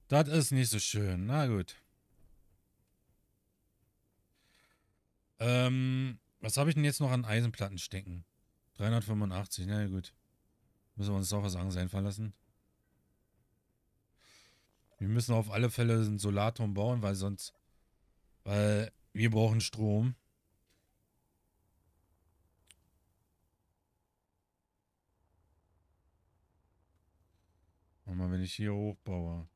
Das ist nicht so schön. Na gut. Was habe ich denn jetzt noch an Eisenplatten stecken? 385, na ja, gut. Müssen wir uns doch was anderes einfallen lassen. Wir müssen auf alle Fälle einen Solarturm bauen, weil sonst. Weil wir brauchen Strom. Und mal, wenn ich hier hochbaue.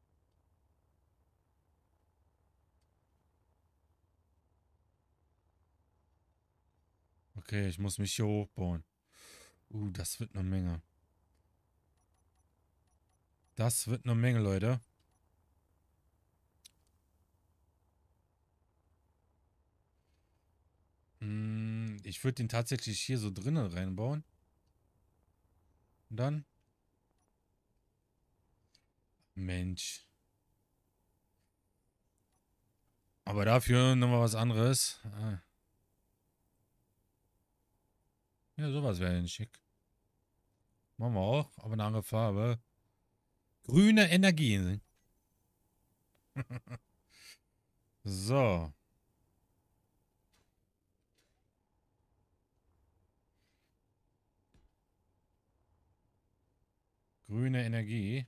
Okay, ich muss mich hier hochbauen. Das wird eine Menge. Das wird eine Menge, Leute. Ich würde den tatsächlich hier so drinnen reinbauen. Und dann. Mensch. Aber dafür nochmal was anderes. Ja, sowas wäre denn schick. Machen wir auch, aber eine andere Farbe. Grüne Energien. So. Grüne Energie.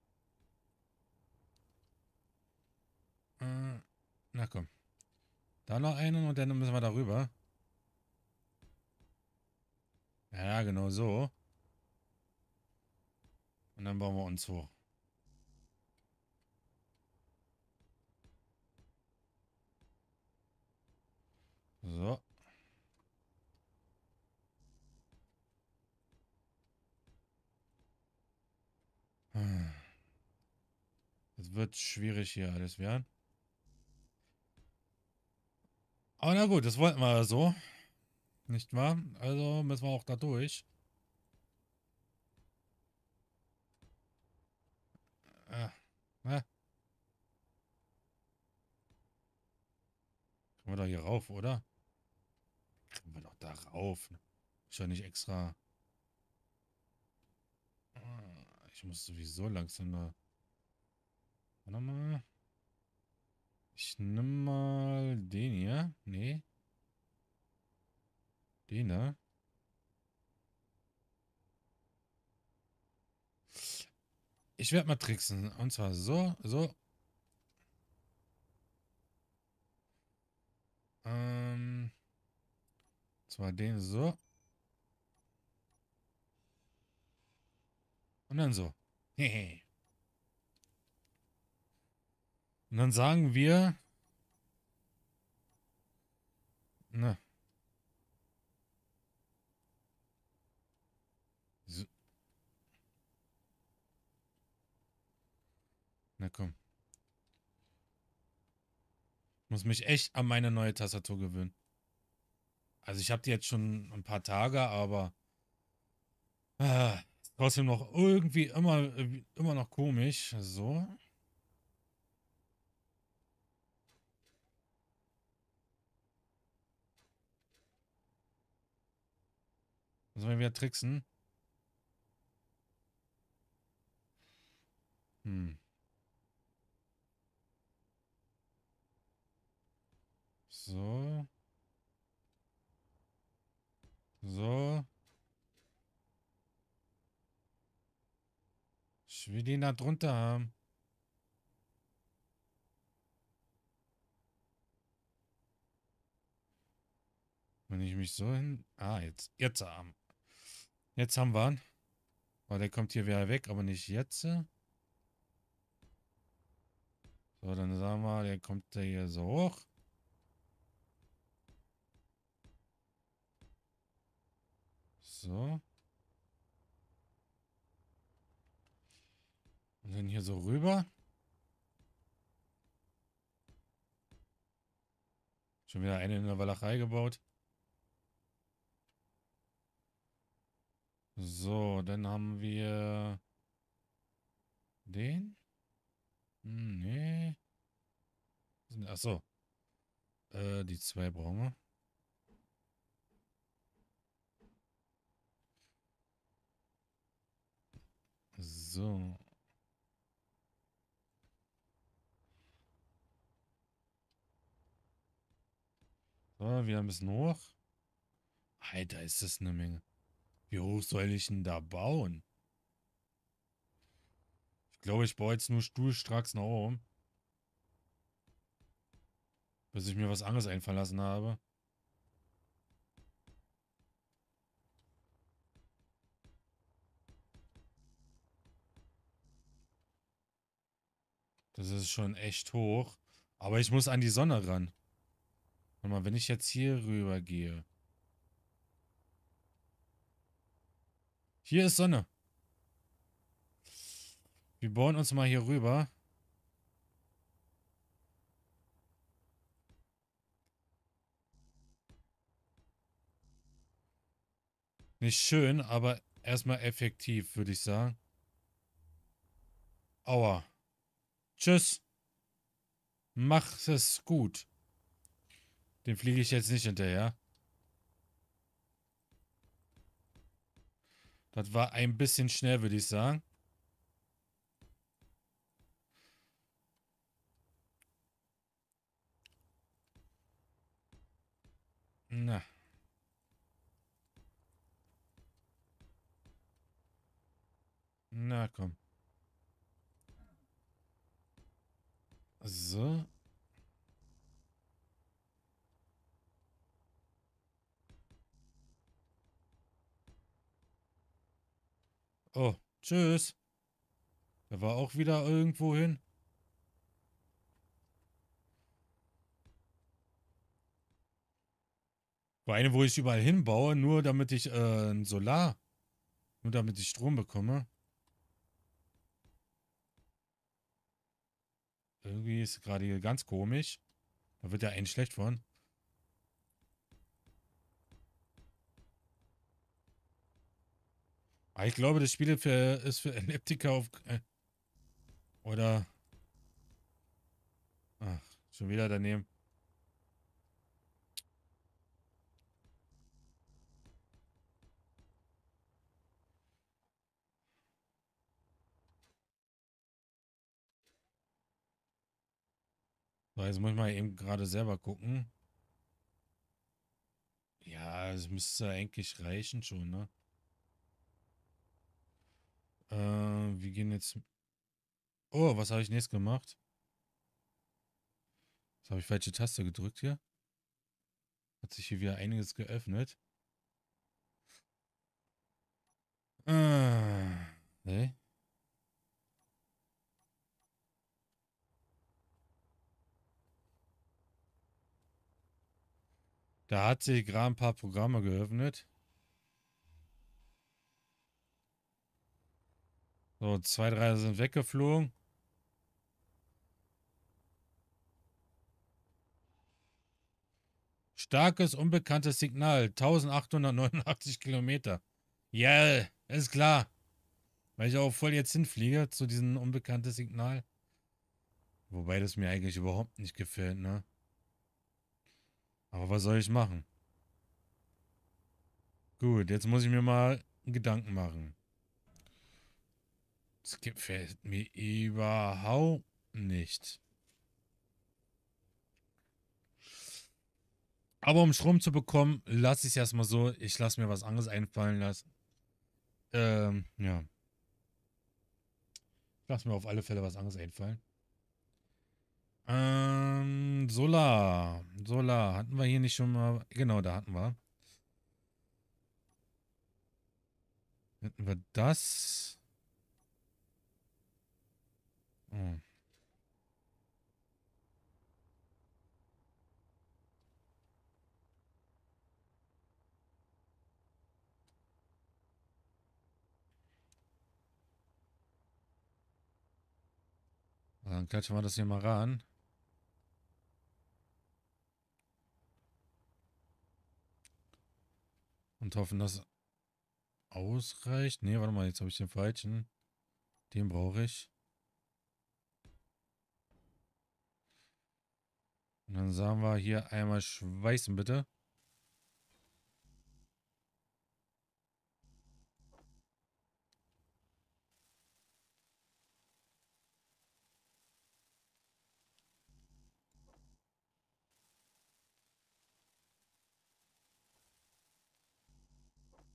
Äh, na komm. Da noch einen und dann müssen wir darüber. Ja, genau so. Und dann bauen wir uns hoch. So. Es wird schwierig hier alles werden. Aber na gut, das wollten wir so. Nicht wahr? Also müssen wir auch da durch. Na, kommen wir doch hier rauf, oder? Kommen wir doch da rauf. Ist ja nicht extra. Ich muss sowieso langsam da. Warte mal. Ich nehme mal den hier. Nee, den da. Ich werde mal tricksen. Und zwar so, so. Ähm, zwar den so. Und dann so. Hehe. Und dann sagen wir. Na, so, na komm. Muss mich echt an meine neue Tastatur gewöhnen. Also ich habe die jetzt schon ein paar Tage, aber ist trotzdem noch irgendwie immer noch komisch. So. Müssen wir wieder tricksen. Hm. So. So. Ich will den da drunter haben. Wenn ich mich so hin. Jetzt haben. Jetzt haben wir ihn. Oh, der kommt hier wieder weg, aber nicht jetzt. So, dann sagen wir, der kommt da hier so hoch. So. Und dann hier so rüber. Schon wieder eine in der Walachei gebaut. So, dann haben wir den. Nee. Achso. Die zwei brauchen wir. So. So, wieder ein bisschen hoch. Alter, ist das eine Menge. Wie hoch soll ich denn da bauen? Ich glaube, ich baue jetzt nur stuhlstracks nach oben. Bis ich mir was anderes einfallen lassen habe. Das ist schon echt hoch. Aber ich muss an die Sonne ran. Warte mal, wenn ich jetzt hier rüber gehe. Hier ist Sonne. Wir bauen uns mal hier rüber. Nicht schön, aber erstmal effektiv, würde ich sagen. Aua. Tschüss. Mach es gut. Den fliege ich jetzt nicht hinterher. Das war ein bisschen schnell, würde ich sagen. Na, na komm. So. Oh, tschüss. Der war auch wieder irgendwo hin. War eine, wo ich überall hinbaue, nur damit ich ein Solar, nur damit ich Strom bekomme. Irgendwie ist gerade hier ganz komisch. Da wird ja einen schlecht von. Aber ich glaube, das Spiel ist für Elliptiker auf. Oder. Ach, schon wieder daneben. So, jetzt muss ich mal eben gerade selber gucken. Ja, es müsste eigentlich reichen schon, ne? Wir gehen jetzt. Oh, was habe ich denn jetzt gemacht? Was habe ich falsche Taste gedrückt hier? Hat sich hier wieder einiges geöffnet. Nee. Da hat sich gerade ein paar Programme geöffnet. So, zwei, drei sind weggeflogen. Starkes, unbekanntes Signal. 1889 Kilometer. Ja, ist klar. Weil ich auch voll jetzt hinfliege zu diesem unbekannten Signal. Wobei das mir eigentlich überhaupt nicht gefällt, ne? Aber was soll ich machen? Gut, jetzt muss ich mir mal Gedanken machen. Das gefällt mir überhaupt nicht. Aber um Strom zu bekommen, lasse ich es erstmal so. Ich lasse mir was anderes einfallen lassen. Ja. Ich lasse mir auf alle Fälle was anderes einfallen. Solar. Solar. Hatten wir hier nicht schon mal. Genau, da hatten wir. Hätten wir das. Oh. Dann klatschen wir das hier mal ran. Und hoffen, dass es ausreicht. Nee, warte mal, jetzt habe ich den falschen. Den brauche ich. Und dann sagen wir hier einmal schweißen, bitte.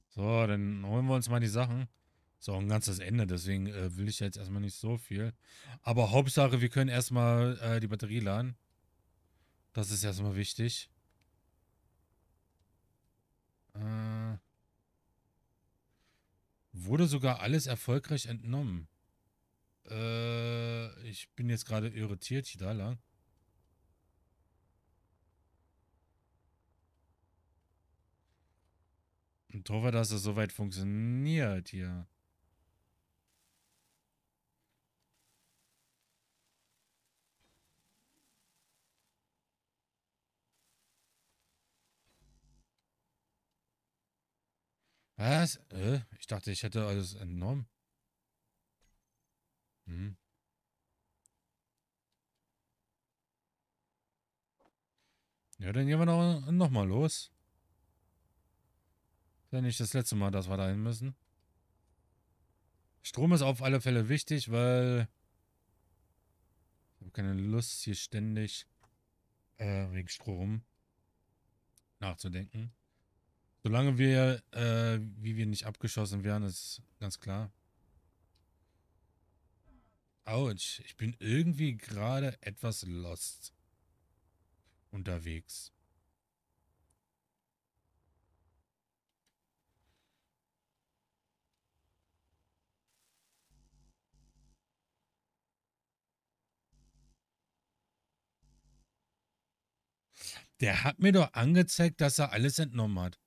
So, dann holen wir uns mal die Sachen. So, ein ganzes Ende, deswegen will ich jetzt erstmal nicht so viel. Aber Hauptsache, wir können erstmal die Batterie laden. Das ist erstmal wichtig. Äh, wurde sogar alles erfolgreich entnommen. Ich bin jetzt gerade irritiert hier da lang. Und hoffe, dass es soweit funktioniert hier. Was? Ich dachte, ich hätte alles entnommen. Hm. Ja, dann gehen wir noch mal los. Ist ja nicht das letzte Mal, dass wir da hin müssen. Strom ist auf alle Fälle wichtig, weil ich habe keine Lust, hier ständig wegen Strom nachzudenken. Solange wir, wie wir nicht abgeschossen werden, ist ganz klar. Autsch, ich bin irgendwie gerade etwas lost unterwegs. Der hat mir doch angezeigt, dass er alles entnommen hat.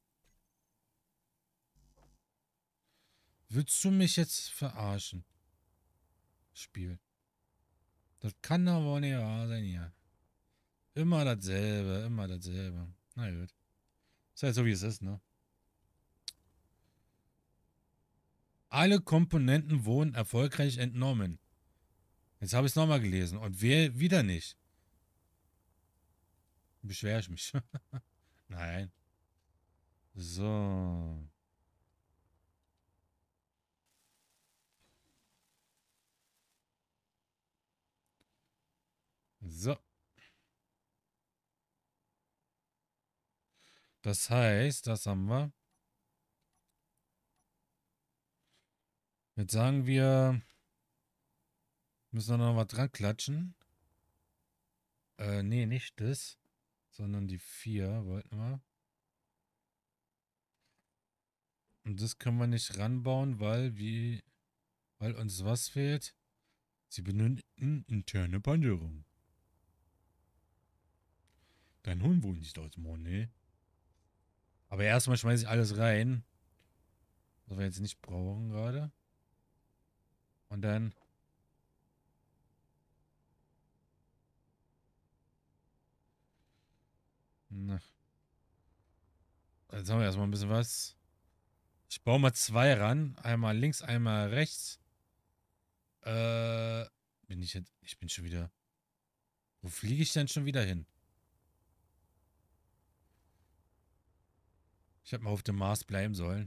Willst du mich jetzt verarschen? Spiel. Das kann doch wohl nicht wahr sein hier. Immer dasselbe, immer dasselbe. Na gut. Ist halt so, wie es ist, ne? Alle Komponenten wurden erfolgreich entnommen. Jetzt habe ich es nochmal gelesen. Und wer wieder nicht? Beschwere ich mich. Nein. So. So. Das heißt, das haben wir. Jetzt sagen wir, müssen wir noch was dran klatschen. Nee, nicht das. Sondern die 4 wollten wir. Und das können wir nicht ranbauen, weil uns was fehlt? Sie benötigen interne Panzerung. Dein Hund wohnt nicht aus dem Mond, ne? Aber erstmal schmeiße ich alles rein, was wir jetzt nicht brauchen gerade. Und dann. Na, jetzt haben wir erstmal ein bisschen was. Ich baue mal 2 ran. Einmal links, einmal rechts. Äh, bin ich jetzt. Ich bin schon wieder. Wo fliege ich denn schon wieder hin? Ich hätte mal auf dem Mars bleiben sollen.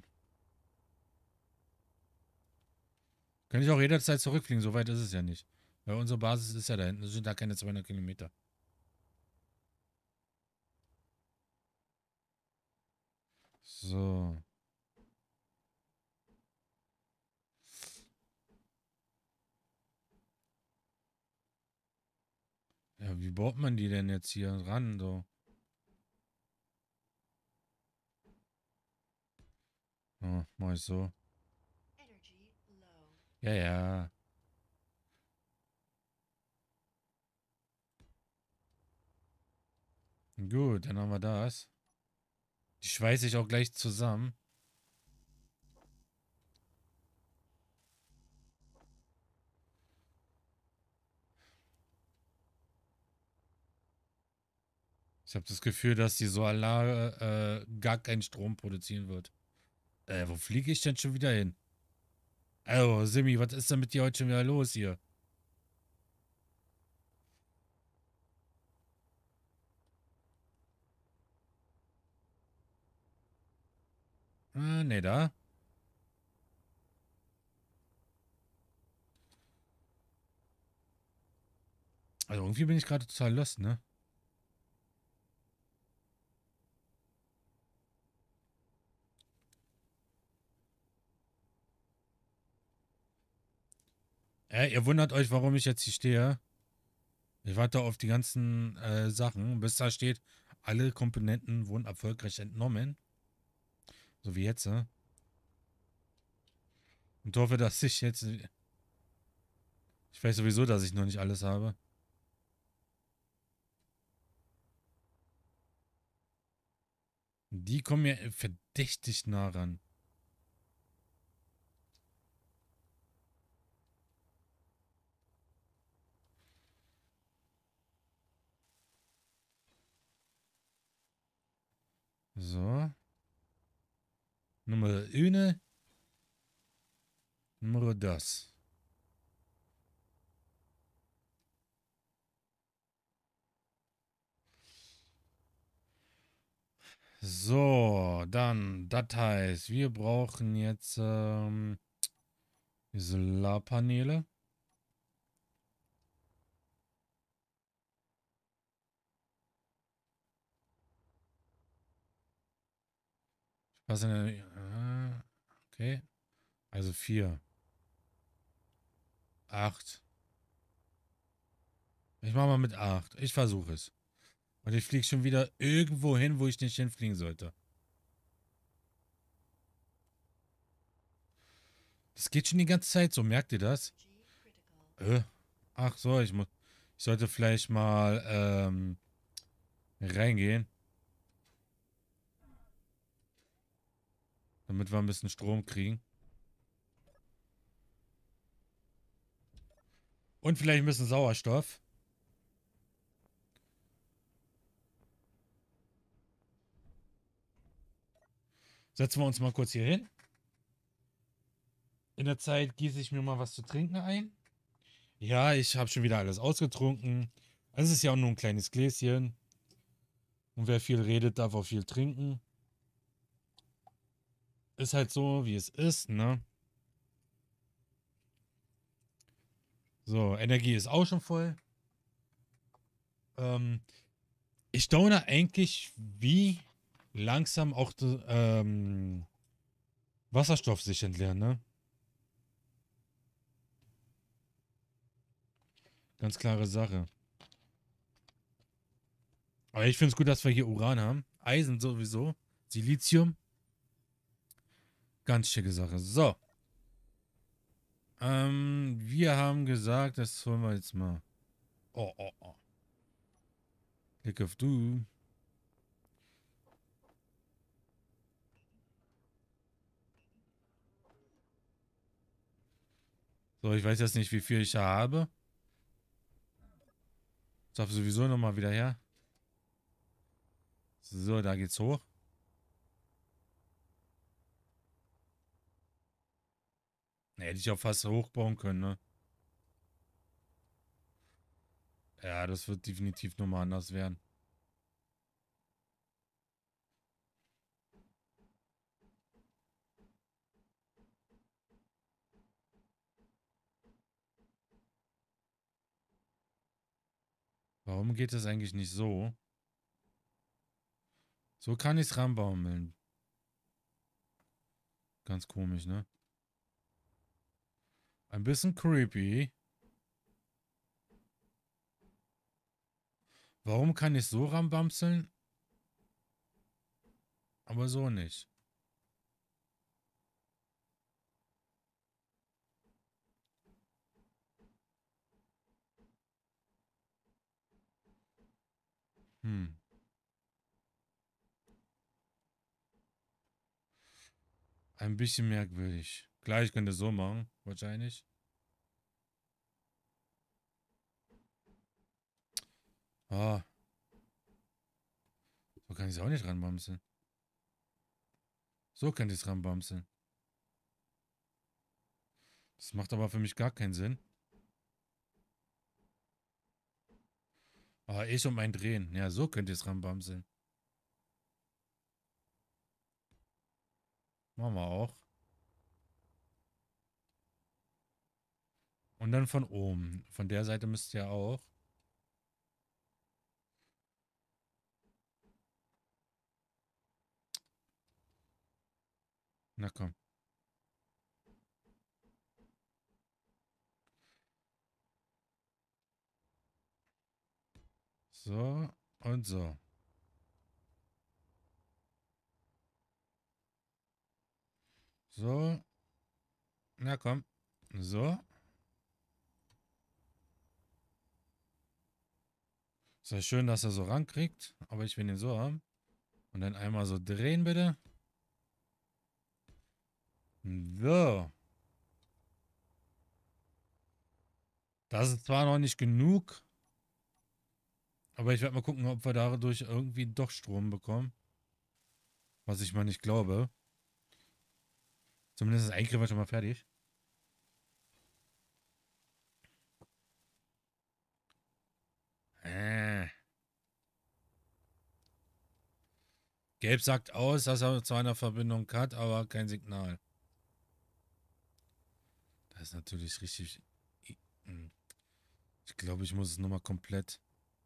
Kann ich auch jederzeit zurückfliegen, so weit ist es ja nicht. Weil unsere Basis ist ja da hinten. Das sind da keine 200 Kilometer. So. Ja, wie baut man die denn jetzt hier ran? So. Oh, mach ich so. Ja, ja. Gut, dann haben wir das. Die schweiße ich auch gleich zusammen. Ich habe das Gefühl, dass die Solaranlage gar keinen Strom produzieren wird. Wo fliege ich denn schon wieder hin? Oh, Simi, was ist denn mit dir heute schon wieder los hier? Ne, da. Also irgendwie bin ich gerade total lost, ne? Ihr wundert euch, warum ich jetzt hier stehe. Ich warte auf die ganzen Sachen, bis da steht, alle Komponenten wurden erfolgreich entnommen. So wie jetzt, ne? Und hoffe, dass ich jetzt. Ich weiß sowieso, dass ich noch nicht alles habe. Die kommen mir verdächtig nah ran. So. Nummer 1. Nummer das. So, dann, das heißt, wir brauchen jetzt Solarpaneele. Was sind denn, okay. Also 4. 8. Ich mache mal mit 8. Ich versuche es. Und ich fliege schon wieder irgendwo hin, wo ich nicht hinfliegen sollte. Das geht schon die ganze Zeit so, merkt ihr das? Äh, ach so, ich sollte vielleicht mal reingehen, damit wir ein bisschen Strom kriegen. Und vielleicht ein bisschen Sauerstoff. Setzen wir uns mal kurz hier hin. In der Zeit gieße ich mir mal was zu trinken ein. Ja, ich habe schon wieder alles ausgetrunken. Es ist ja auch nur ein kleines Gläschen. Und wer viel redet, darf auch viel trinken. Ist halt so, wie es ist, ne? So, Energie ist auch schon voll. Ähm, ich staune eigentlich, wie langsam auch Wasserstoff sich entleert, ne? Ganz klare Sache. Aber ich finde es gut, dass wir hier Uran haben. Eisen sowieso. Silizium. Ganz schicke Sache. So. Wir haben gesagt, das holen wir jetzt mal. Oh, oh, oh. Klick auf du. So, ich weiß jetzt nicht, wie viel ich da habe. Ich darf sowieso nochmal wieder her. So, da geht's hoch. Ne, hätte ich auch fast hochbauen können, ne? Ja, das wird definitiv nochmal anders werden. Warum geht das eigentlich nicht so? So kann ich es ranbaumeln. Ganz komisch, ne? Ein bisschen creepy. Warum kann ich so rambamseln, aber so nicht? Hm. Ein bisschen merkwürdig. Klar, ich könnte so machen, wahrscheinlich. Ah, so kann ich es auch nicht ranbamseln. So könnte ich es ranbamseln. Das macht aber für mich gar keinen Sinn. Ah, ich und mein Drehen. Ja, so könnt ihr es ranbamseln. Machen wir auch. Und dann von oben. Von der Seite müsst ihr auch. Na komm. So und so. So. Na komm. So. Ist ja schön, dass er so rankriegt. Aber ich will ihn so haben. Und dann einmal so drehen, bitte. So. Das ist zwar noch nicht genug. Aber ich werde mal gucken, ob wir dadurch irgendwie doch Strom bekommen. Was ich mal nicht glaube. Zumindest ist das Eingriff schon mal fertig. Äh. Gelb sagt aus, dass er zwar eine Verbindung hat, aber kein Signal. Das ist natürlich richtig. Hm. Ich glaube, ich muss es nochmal komplett.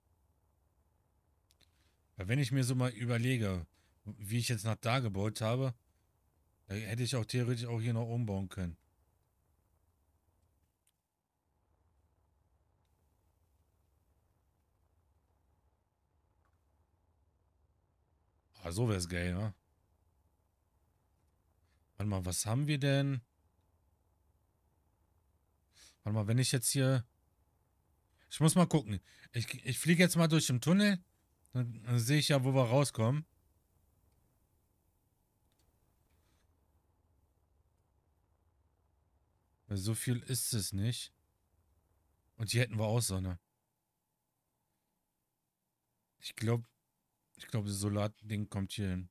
Weil wenn ich mir so mal überlege, wie ich jetzt nach da gebaut habe, da hätte ich auch theoretisch auch hier noch umbauen können. Ah, so wäre es geil, ne? Warte mal, was haben wir denn? Warte mal, wenn ich jetzt hier. Ich muss mal gucken. Ich fliege jetzt mal durch den Tunnel. Dann sehe ich ja, wo wir rauskommen. Weil so viel ist es nicht. Und hier hätten wir auch Sonne. Ich glaube, das Solarding kommt hier hin.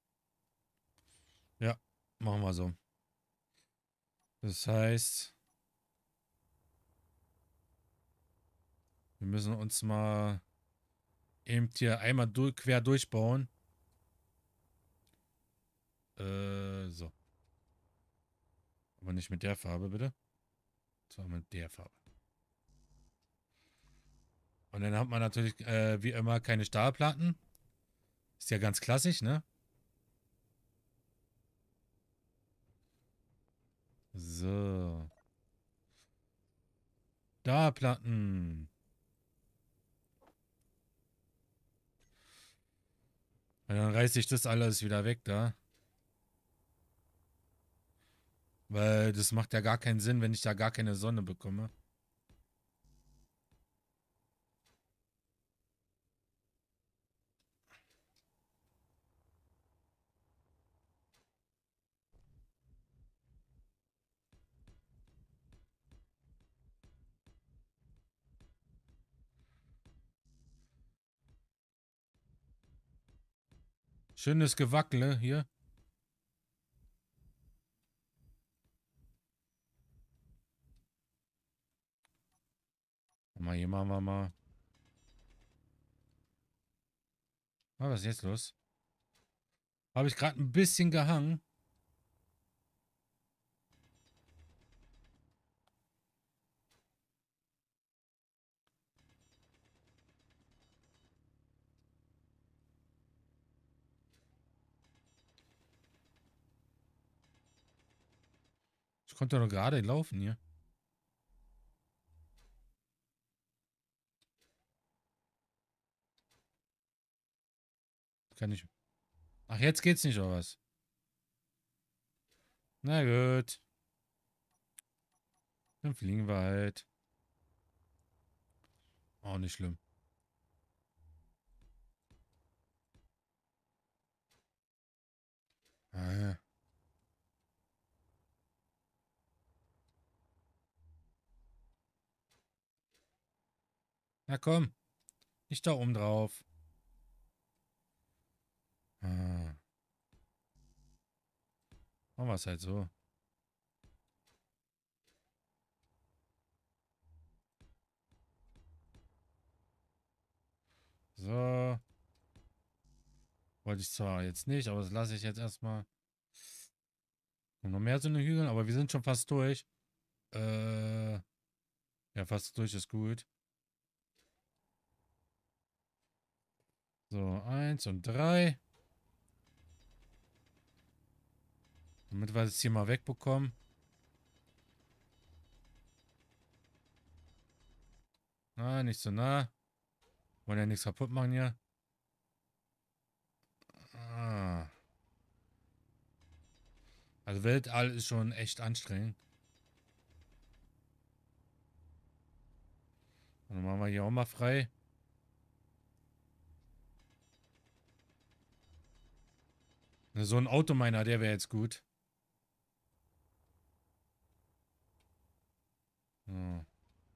Ja, machen wir so. Das heißt, wir müssen uns mal eben hier einmal quer durchbauen. So. Aber nicht mit der Farbe, bitte. Sondern mit der Farbe. Und dann hat man natürlich, wie immer, keine Stahlplatten. Ist ja ganz klassisch, ne? So. Stahlplatten. Und dann reiße ich das alles wieder weg da. Weil das macht ja gar keinen Sinn, wenn ich da gar keine Sonne bekomme. Schönes Gewackele hier. Mal hier machen wir mal. Ah, was ist jetzt los? Habe ich gerade ein bisschen gehangen. Ich konnte doch gerade laufen hier. Kann ich. Ach, jetzt geht's nicht, oder was? Na gut. Dann fliegen wir halt. Auch nicht schlimm. Ah, na komm. Nicht da oben drauf. Ah, machen wir es halt so. So. Wollte ich zwar jetzt nicht, aber das lasse ich jetzt erstmal. Und noch mehr so eine Hügel, aber wir sind schon fast durch. Ja, fast durch ist gut. So, 1 und 3. Damit wir das hier mal wegbekommen. Ah, nicht so nah. Wollen ja nichts kaputt machen hier. Ah. Also Weltall ist schon echt anstrengend. Und dann machen wir hier auch mal frei. So ein Autominer, der wäre jetzt gut. So. Haben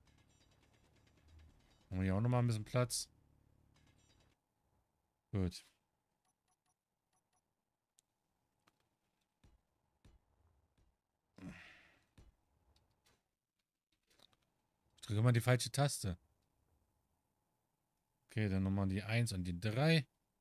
wir hier auch nochmal ein bisschen Platz. Gut. Ich drücke immer die falsche Taste. Okay, dann nochmal die 1 und die 3.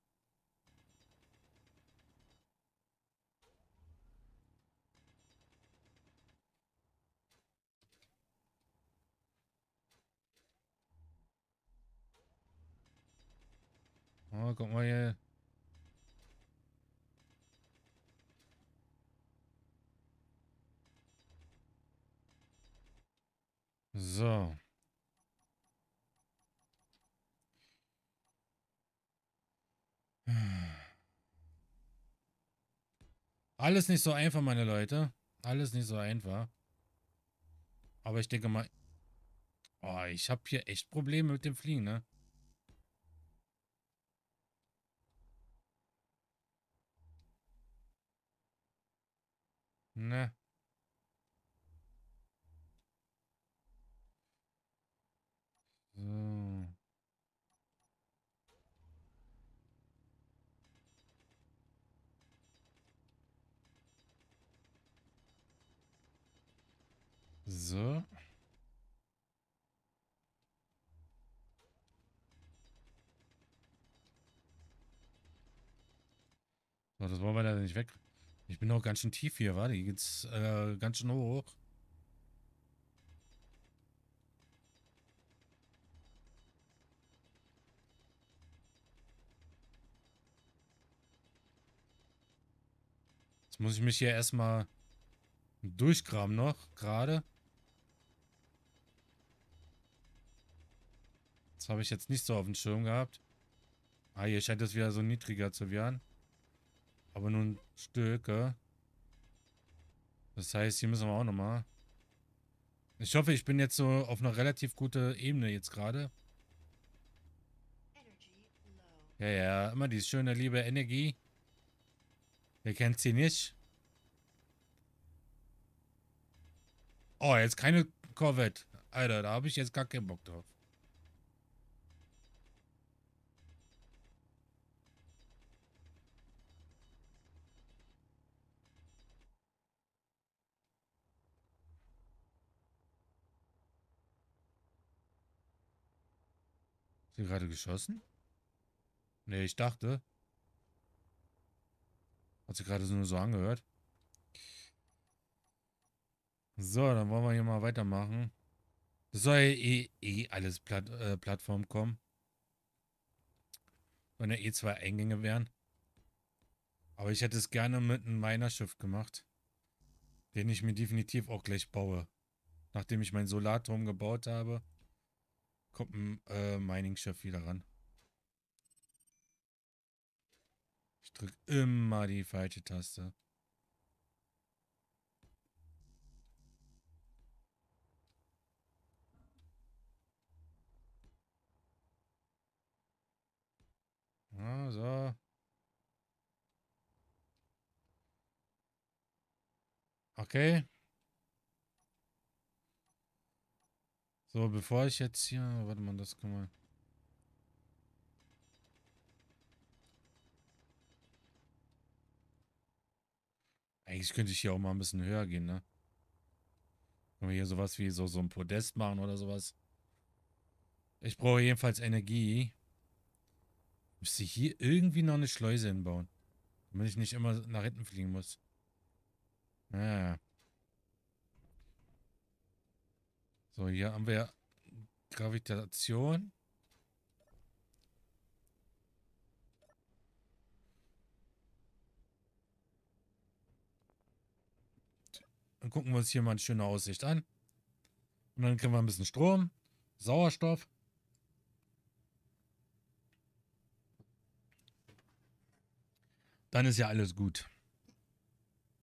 Oh, guck mal hier. So. Alles nicht so einfach, meine Leute. Alles nicht so einfach. Aber ich denke mal, oh, ich habe hier echt Probleme mit dem Fliegen, ne? Ne. So. So. So, das wollen wir leider nicht weg. Ich bin auch ganz schön tief hier, warte. Hier geht's ganz schön hoch. Jetzt muss ich mich hier erstmal durchgraben noch, gerade. Das habe ich jetzt nicht so auf dem Schirm gehabt. Ah, hier scheint es wieder so niedriger zu werden. Aber nur ein Stück, gell? Das heißt, hier müssen wir auch nochmal. Ich hoffe, ich bin jetzt so auf einer relativ gute Ebene jetzt gerade. Ja, ja, immer die schöne, liebe Energie. Wer kennt sie nicht? Oh, jetzt keine Corvette. Alter, da habe ich jetzt gar keinen Bock drauf. Ist sie gerade geschossen? Nee, ich dachte. Hat sich gerade so nur so angehört. So, dann wollen wir hier mal weitermachen. Das soll ja eh alles Plattform kommen. Wenn ja eh zwei Eingänge wären. Aber ich hätte es gerne mit einem Minerschiff gemacht. Den ich mir definitiv auch gleich baue. Nachdem ich meinen Solarturm gebaut habe, kommt ein Mining-Schiff wieder ran. Ich drücke immer die falsche Taste. Ja, so. Okay. So, bevor ich jetzt hier. Warte mal, das kann man. Eigentlich könnte ich hier auch mal ein bisschen höher gehen, ne? Wenn wir hier sowas wie so ein Podest machen oder sowas. Ich brauche jedenfalls Energie. Müsste ich hier irgendwie noch eine Schleuse hinbauen. Damit ich nicht immer nach hinten fliegen muss. Ja. So, hier haben wir Gravitation. Dann gucken wir uns hier mal eine schöne Aussicht an. Und dann kriegen wir ein bisschen Strom, Sauerstoff. dann ist ja alles gut.